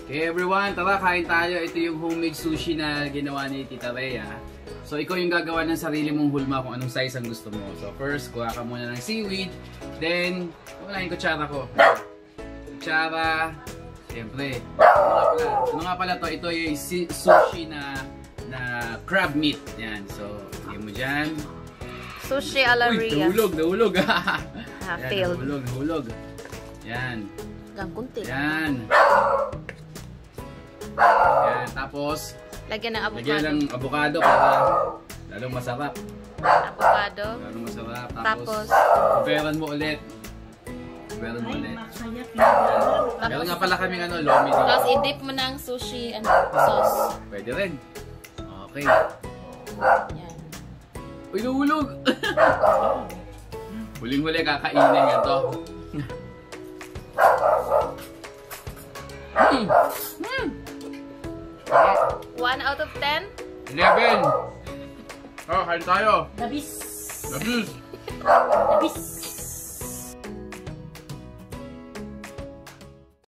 Hey everyone, tara kain tayo. Ito yung homemade sushi na ginawa ni Tita Rhea. So ikaw yung gagawa ng sarili mong hulma kung anong size ang gusto mo. So first, kuha ka muna ng seaweed. Then, wala yung kutsara ko. Kutsara. Siyempre. Ano nga pala to? Ito yung sushi na crab meat. Yan. So, lagyan mo dyan. Sushi a la Rhea. Nahulog. Failed. Nahulog. Yan. Kunti. Yan. Yan, tapos Lagyan ng avocado. lagyan ng avocado para lalong masarap. Avocado. Lalong masarap. Tapos kuberan mo ulit. Meron nga pala kaming lomi dito. tapos i-dip mo ng sushi sauce. Pwede rin. Okay. Yan. Uy, nahulog! Huling-huli kakainin nga to. 1 out of 10? 11! Oh, kain tayo! Nabis! Nabis! Nabis!